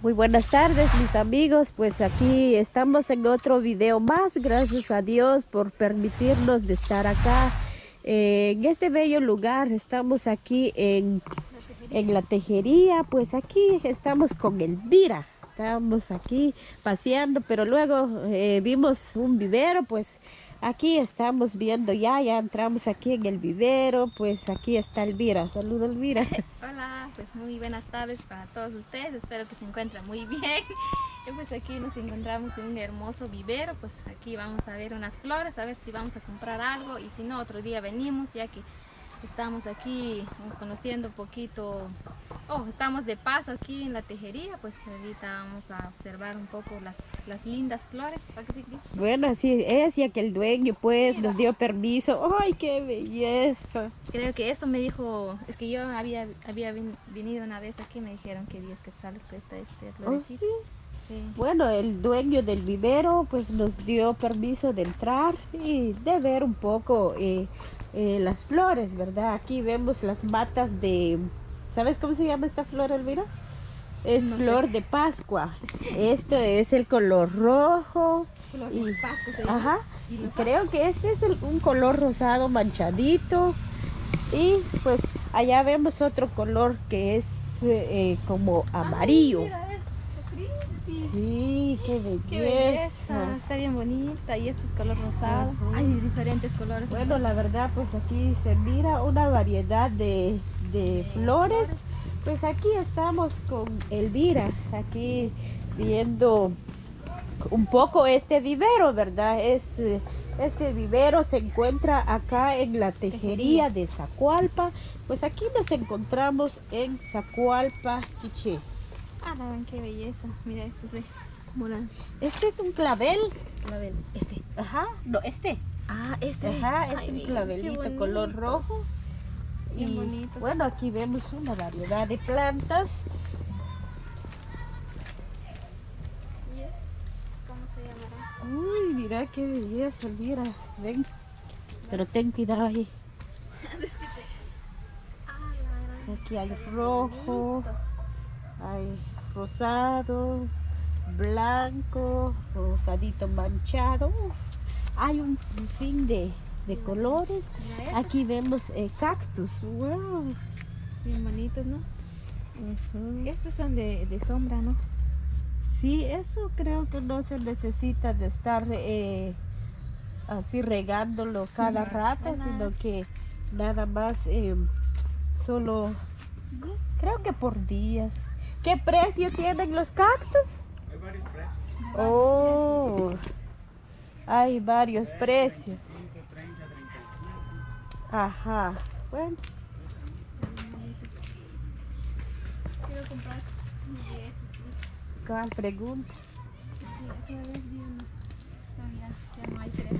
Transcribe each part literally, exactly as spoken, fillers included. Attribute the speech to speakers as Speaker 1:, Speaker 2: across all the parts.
Speaker 1: Muy buenas tardes, mis amigos. Pues aquí estamos en otro video más. Gracias a Dios por permitirnos de estar acá eh, en este bello lugar. Estamos aquí en, en la tejería. Pues aquí estamos con Elvira. Estamos aquí paseando, pero luego eh, vimos un vivero. Pues aquí estamos viendo ya, ya entramos aquí en el vivero. Pues aquí está Elvira. Saluda, Elvira.
Speaker 2: Hola, pues muy buenas tardes para todos ustedes. Espero que se encuentren muy bien. Y pues aquí nos encontramos en un hermoso vivero. Pues aquí vamos a ver unas flores, a ver si vamos a comprar algo. Y si no, otro día venimos, ya que estamos aquí conociendo un poquito. Oh, estamos de paso aquí en la tejería. Pues ahorita vamos a observar un poco las, las lindas flores. ¿Para qué sí, Cris?
Speaker 1: Bueno, así es, ya que el dueño pues
Speaker 2: Mira.
Speaker 1: nos dio permiso. ¡Ay, qué belleza!
Speaker 2: Creo que eso me dijo, es que yo había, había vin- venido una vez aquí y me dijeron que diez quetzales cuesta este
Speaker 1: ¿Oh,
Speaker 2: florecito.
Speaker 1: sí?
Speaker 2: Sí.
Speaker 1: Bueno, el dueño del vivero pues nos dio permiso de entrar y de ver un poco eh, eh, las flores, ¿verdad? Aquí vemos las matas de... ¿Sabes cómo se llama esta flor, Elvira? Es
Speaker 2: No sé.
Speaker 1: flor de Pascua. Este es el color rojo.
Speaker 2: Flor
Speaker 1: Y-
Speaker 2: de Pascua se llama.
Speaker 1: Ajá.
Speaker 2: Y los
Speaker 1: Creo que este es el- un color rosado manchadito. Y pues allá vemos otro color que es eh, eh, como amarillo.
Speaker 2: Ay, mira esto, Cristi.
Speaker 1: Sí, qué belleza.
Speaker 2: Qué belleza, está bien bonita y este es color rosado.
Speaker 1: Ajá.
Speaker 2: Hay diferentes colores.
Speaker 1: Bueno, la verdad, pues aquí se mira una variedad de, de flores. Pues aquí estamos con Elvira, aquí viendo un poco este vivero, ¿verdad? Es, eh, este vivero se encuentra acá en la tejería de Zacualpa. Pues aquí nos encontramos en Zacualpa, Quiché.
Speaker 2: Ah, la ven, qué belleza. Mira, esto se ve como la...
Speaker 1: Este es un clavel.
Speaker 2: Clavel. Este.
Speaker 1: Ajá, no, este.
Speaker 2: Ah, este.
Speaker 1: Ajá, es
Speaker 2: Ay,
Speaker 1: un
Speaker 2: mira,
Speaker 1: clavelito
Speaker 2: qué
Speaker 1: color
Speaker 2: bonitos.
Speaker 1: rojo.
Speaker 2: Bien
Speaker 1: Y
Speaker 2: bonitos.
Speaker 1: bueno, aquí vemos una variedad de plantas.
Speaker 2: ¿Y es? ¿Cómo se llamará?
Speaker 1: Uy, mira qué belleza, mira, ven. Pero ten cuidado ahí.
Speaker 2: Es que te... Ah, la gran...
Speaker 1: Aquí hay
Speaker 2: Está bien
Speaker 1: rojo,
Speaker 2: bonitos.
Speaker 1: hay rosado, blanco, rosadito manchado. Uf, hay un fin de, de colores.
Speaker 2: Mira estos.
Speaker 1: Aquí vemos eh, cactus. Wow.
Speaker 2: Bien bonitos, ¿no?
Speaker 1: Ujú.
Speaker 2: Estos son de, de sombra, ¿no?
Speaker 1: Sí, eso creo que no se necesita de estar eh, así regándolo cada
Speaker 2: Ujú.
Speaker 1: rato,
Speaker 2: Buenas.
Speaker 1: sino que nada más eh, solo,
Speaker 2: ¿Y estos?
Speaker 1: creo que por días. ¿Qué precio tienen los cactus?
Speaker 3: Hay varios precios.
Speaker 1: Oh, hay varios precios.
Speaker 3: cinco, treinta, treinta y cinco.
Speaker 1: Ajá, bueno,
Speaker 2: Quiero comprar de estos.
Speaker 1: ¿cuál pregunta?
Speaker 2: Mira, cada vez vi unos. No, ya, ya no hay tres.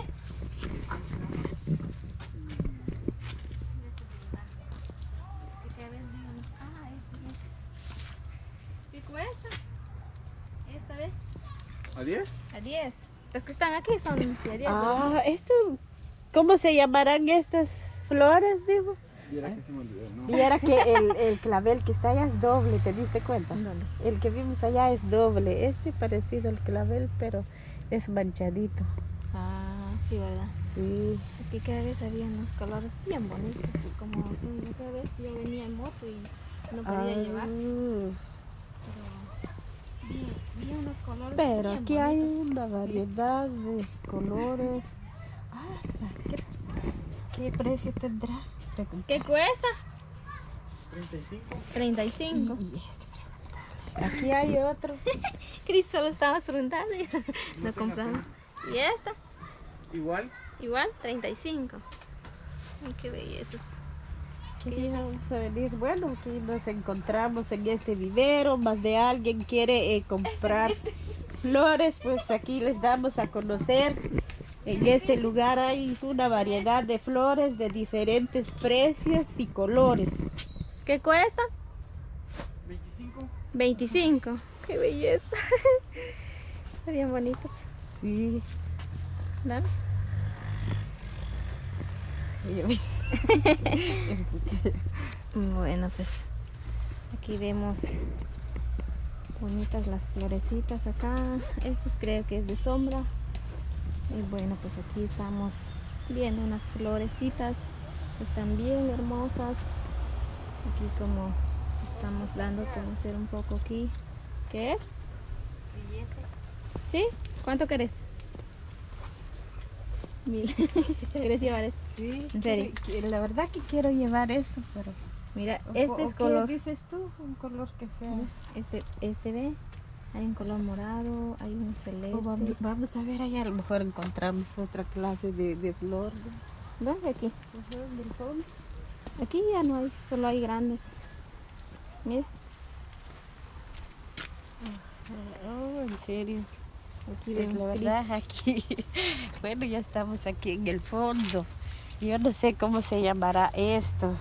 Speaker 2: Que cada vez vi unos. Ah, este, este. ¿Qué cuesta? Esta vez
Speaker 3: ¿A diez?
Speaker 2: a diez. Los que están aquí son de diez.
Speaker 1: Ah, esto, ¿cómo se llamarán estas flores, digo?
Speaker 3: Viera que se me olvidó, ¿no?
Speaker 1: Viera que el, el clavel que está allá es doble, ¿te diste cuenta?
Speaker 2: ¿Dónde?
Speaker 1: El que vimos allá es doble, este parecido al clavel, pero es manchadito.
Speaker 2: Ah, sí, ¿verdad?
Speaker 1: Sí.
Speaker 2: Es que cada vez había unos colores bien bonitos. Y como mm, cada vez yo venía en moto y no podía
Speaker 1: Ah,
Speaker 2: llevar. Pero vi, vi unos colores
Speaker 1: pero
Speaker 2: bien
Speaker 1: aquí hay
Speaker 2: bonitos.
Speaker 1: una variedad de colores. Ah, ¿qué, qué precio tendrá?
Speaker 2: ¿Qué cuesta?
Speaker 3: treinta y cinco.
Speaker 2: treinta y cinco.
Speaker 1: Y este, aquí hay otro.
Speaker 2: Cris solo estaba preguntando y no compramos. ¿Y esta?
Speaker 3: Igual.
Speaker 2: Igual, treinta y cinco. Ay, qué bellezas.
Speaker 1: ¿Qué día vamos a venir? Bueno, aquí nos encontramos en este vivero. Más de alguien quiere eh, comprar flores, pues aquí les damos a conocer. En este lugar hay una variedad de flores de diferentes precios y colores.
Speaker 2: ¿Qué cuesta?
Speaker 3: veinticinco.
Speaker 2: veinticinco. Qué belleza. Están bien bonitos.
Speaker 1: Sí.
Speaker 2: ¿No?
Speaker 1: Ya ves.
Speaker 2: Bueno, pues aquí vemos Bonitas las florecitas acá. Estos creo que es de sombra. Y bueno, pues aquí estamos viendo unas florecitas. Están bien hermosas. Aquí como estamos dando a conocer un poco aquí. ¿Qué es?
Speaker 1: Billete.
Speaker 2: ¿Sí? ¿Cuánto querés? Mil. ¿Querés llevar esto?
Speaker 1: Sí,
Speaker 2: ¿En serio?
Speaker 1: quiero- la verdad que quiero llevar esto, pero...
Speaker 2: Mira,
Speaker 1: o-
Speaker 2: este
Speaker 1: o
Speaker 2: es
Speaker 1: ¿qué
Speaker 2: color.
Speaker 1: dices tú? Un color que sea...
Speaker 2: Este, este ve. Hay un color morado, hay un celeste.
Speaker 1: o vamos, vamos a ver, ahí a lo mejor encontramos otra clase de, de flor.
Speaker 2: ¿Dónde? Aquí.
Speaker 1: Ajá, del fondo.
Speaker 2: Aquí ya no hay, solo hay grandes. Mira,
Speaker 1: Oh, en serio.
Speaker 2: aquí
Speaker 1: Pues
Speaker 2: vemos
Speaker 1: la
Speaker 2: gris.
Speaker 1: verdad aquí, bueno, ya estamos aquí en el fondo. Yo no sé cómo se llamará esto,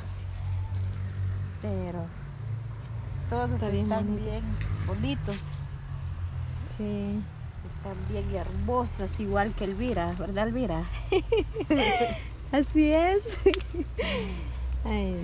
Speaker 1: pero todos
Speaker 2: Está bien
Speaker 1: están
Speaker 2: bonitos.
Speaker 1: bien bonitos,
Speaker 2: Sí.
Speaker 1: están bien hermosas, igual que Elvira, ¿verdad, Elvira?
Speaker 2: Así es. Ay,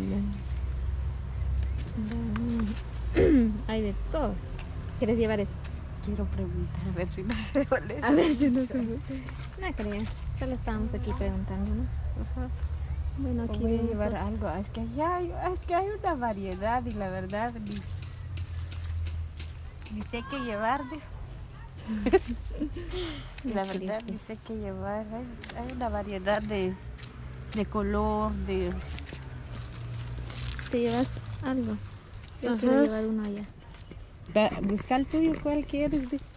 Speaker 2: no. Hay de todos. ¿Quieres llevar esto?
Speaker 1: Quiero preguntar a ver si no se molesta.
Speaker 2: A ver si no se ve. No creo. Solo estábamos aquí preguntando, ¿no?
Speaker 1: Ajá.
Speaker 2: Bueno,
Speaker 1: O
Speaker 2: aquí
Speaker 1: voy a
Speaker 2: vemos
Speaker 1: llevar
Speaker 2: otros.
Speaker 1: algo, es que allá hay, es que hay una variedad y la verdad ni, ni sé qué llevar. de- La
Speaker 2: Qué
Speaker 1: verdad
Speaker 2: triste.
Speaker 1: ni sé qué llevar. Hay, hay una variedad de, de color, de...
Speaker 2: ¿Te llevas algo? Yo
Speaker 1: Ajá.
Speaker 2: quiero llevar uno allá.
Speaker 1: Va, busca el tuyo, ¿cuál quieres? de?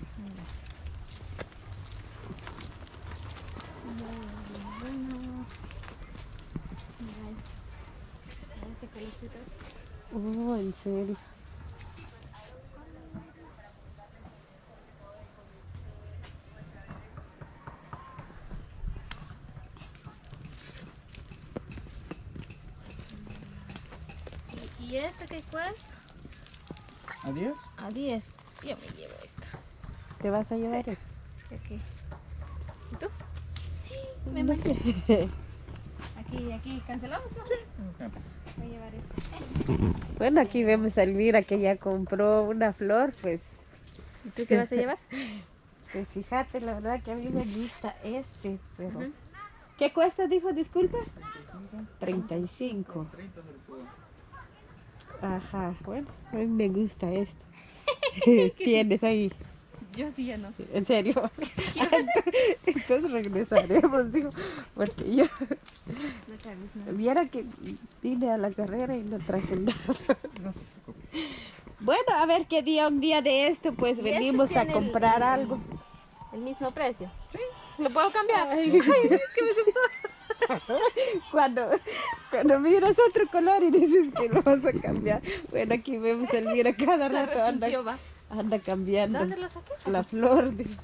Speaker 2: Este colorcito.
Speaker 1: Oh, en serio.
Speaker 2: ¿Y este qué cuesta?
Speaker 3: ¿A diez?
Speaker 2: A diez. Yo me llevo esta.
Speaker 1: ¿Te vas a llevar
Speaker 2: Sí.
Speaker 1: eso?
Speaker 2: Aquí. ¿Y tú? Me
Speaker 1: No
Speaker 2: manché.
Speaker 1: sé.
Speaker 2: Aquí, aquí, cancelamos, ¿no? Voy a llevar este.
Speaker 1: Bueno, aquí vemos a Elvira que ya compró una flor, pues,
Speaker 2: ¿Y tú qué vas a llevar?
Speaker 1: pues fíjate, la verdad que a mí me gusta este, pero...
Speaker 2: Ujú.
Speaker 1: ¿Qué cuesta, dijo? Disculpa. treinta y cinco.
Speaker 3: treinta sobre todo.
Speaker 1: Ajá, bueno, a mí me gusta esto. Tienes ahí,
Speaker 2: Yo sí ya no.
Speaker 1: en serio. Entonces regresaremos, digo, porque yo
Speaker 2: No te hagas nada.
Speaker 1: viera que vine a la carrera y no traje nada.
Speaker 3: No se preocupe.
Speaker 1: Bueno, a ver qué día, un día de esto, pues
Speaker 2: ¿Y este
Speaker 1: venimos a
Speaker 2: tiene el-
Speaker 1: comprar
Speaker 2: el-
Speaker 1: algo.
Speaker 2: ¿El mismo precio? Sí. ¿Lo puedo cambiar?
Speaker 1: Ay, Cuando, cuando miras otro color y dices que lo vas a cambiar. Bueno, aquí vemos a Elvira cada
Speaker 2: Se
Speaker 1: rato anda,
Speaker 2: arrepintió, va.
Speaker 1: anda cambiando
Speaker 2: ¿Dónde lo saqué?
Speaker 1: la flor. de-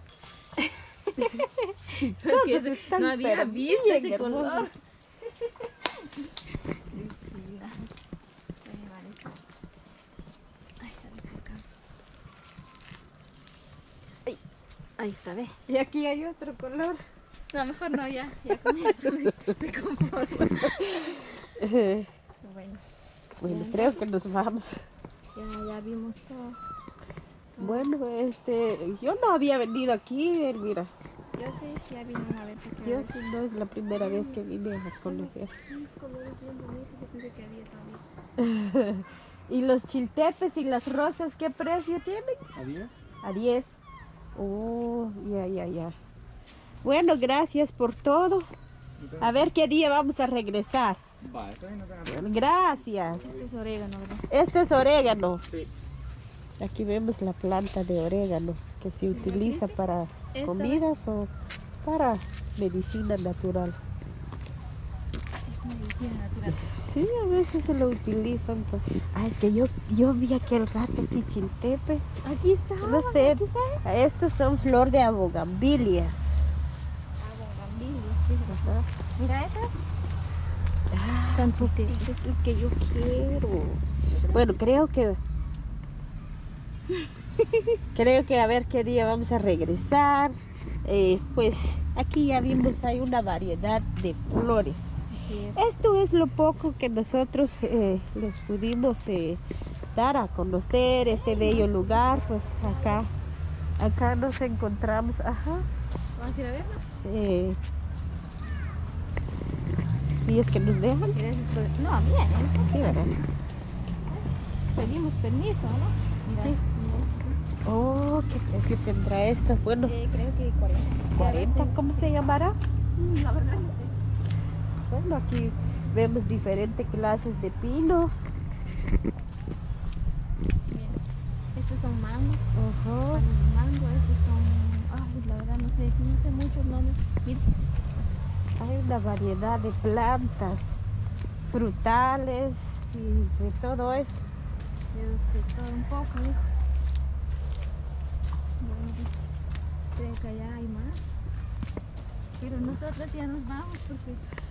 Speaker 2: Porque
Speaker 1: Todos están
Speaker 2: no había
Speaker 1: pero
Speaker 2: visto
Speaker 1: bien
Speaker 2: ese
Speaker 1: hermosos.
Speaker 2: color. Cristina. Voy a llevar esto. Ay, a ver si alcanzo. Ay, ahí está, ve.
Speaker 1: Y aquí hay otro color.
Speaker 2: No, mejor no, ya. Ya con esto me, me conformo.
Speaker 1: Eh,
Speaker 2: Bueno,
Speaker 1: Bueno,
Speaker 2: Ya.
Speaker 1: creo que nos vamos.
Speaker 2: ya, ya vimos todo.
Speaker 1: Bueno, este, yo no había venido aquí, Elvira.
Speaker 2: Yo sí, ya vine una vez aquí.
Speaker 1: Yo sí no es la primera vez que vine a conocer.
Speaker 2: Unos colores bien bonitos, yo pensé que había todavía.
Speaker 1: ¿Y los chiltepes y las rosas qué precio tienen?
Speaker 3: ¿A diez?
Speaker 1: A diez. Oh, ya, ya, ya. Bueno, gracias por todo. A ver qué día vamos a regresar.
Speaker 3: Va, está bien, no tengan
Speaker 1: Bueno, gracias.
Speaker 2: Este es orégano, ¿verdad?
Speaker 1: Este es orégano.
Speaker 3: Sí.
Speaker 1: Aquí vemos la planta de orégano que se utiliza para
Speaker 2: Esa.
Speaker 1: comidas o para medicina natural.
Speaker 2: Es medicina natural.
Speaker 1: Sí, a veces se lo utilizan. Pues. Ah, es que yo, yo vi aquel rato aquí chiltepe.
Speaker 2: Aquí está.
Speaker 1: No sé, estos son flor de abogambilias.
Speaker 2: Abogambilias, fíjate.
Speaker 1: Ajá.
Speaker 2: Mira esta.
Speaker 1: Ah,
Speaker 2: Son
Speaker 1: pues
Speaker 2: chiltepes.
Speaker 1: ese es el que yo quiero. Bueno, creo que... Creo que a ver qué día vamos a regresar. Eh, pues aquí ya vimos, hay una variedad de flores.
Speaker 2: Así es.
Speaker 1: Esto es lo poco que nosotros eh, les pudimos eh, visitar, a conocer este bello lugar. Pues acá, acá nos encontramos, ajá.
Speaker 2: ¿Vamos a ir a verlo?
Speaker 1: Eh, si es que nos dejan.
Speaker 2: Gracias por... No, bien, ¿eh?
Speaker 1: Sí, ¿verdad?
Speaker 2: Pedimos permiso, ¿no? Mira,
Speaker 1: Sí.
Speaker 2: mira.
Speaker 1: Oh, ¿qué precio tendrá esto? Bueno,
Speaker 2: Eh, creo que cuarenta.
Speaker 1: cuarenta, ¿cómo se llamará?
Speaker 2: Mm, La verdad no sé.
Speaker 1: Bueno, aquí vemos diferentes clases de pino.
Speaker 2: Mira, estos son mangos.
Speaker 1: Ajá.
Speaker 2: Palos de mango, estos son... Ay, la verdad no sé, no sé muchos nombres. Mira,
Speaker 1: Hay una variedad de plantas, frutales y de todo eso.
Speaker 2: de, de todo un poco, hijo. Bueno, creo que allá hay más. Pero nosotros ya nos vamos porque...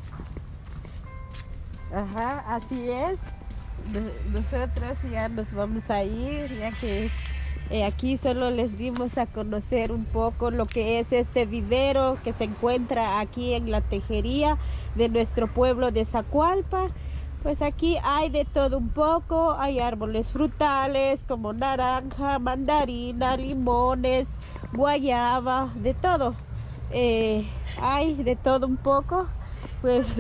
Speaker 1: Ajá, así es. No- Nosotros ya nos vamos a ir, ya que eh, aquí solo les dimos a conocer un poco lo que es este vivero que se encuentra aquí en la tejería de nuestro pueblo de Zacualpa. Pues aquí hay de todo un poco, hay árboles frutales como naranja, mandarina, limones, guayaba, de todo. Eh, hay de todo un poco, pues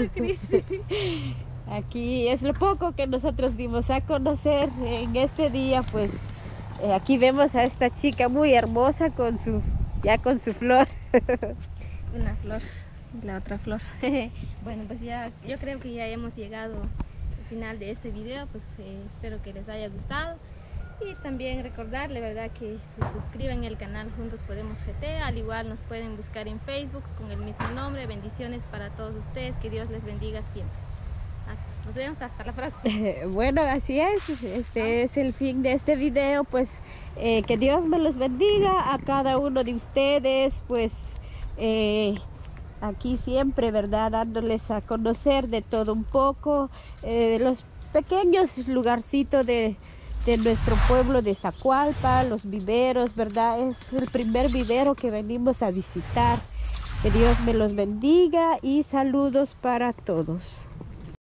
Speaker 1: aquí es lo poco que nosotros dimos a conocer en este día. Pues eh, aquí vemos a esta chica muy hermosa con su, ya con su flor.
Speaker 2: una flor, la otra flor. Bueno, pues ya, yo creo que ya hemos llegado al final de este video. Pues eh, espero que les haya gustado. Y también recordarle, ¿verdad?, que se suscriban al canal Juntos Podemos G T. Al igual nos pueden buscar en Facebook con el mismo nombre. Bendiciones para todos ustedes, que Dios les bendiga siempre. Hasta- nos vemos hasta la próxima.
Speaker 1: Bueno, así es, este es el fin de este video. Pues eh, que Dios me los bendiga a cada uno de ustedes. Pues eh, aquí siempre, ¿verdad?, dándoles a conocer de todo un poco, eh, los pequeños lugarcitos de de nuestro pueblo de Zacualpa, los viveros, ¿verdad? Es el primer vivero que venimos a visitar. Que Dios me los bendiga y saludos para todos.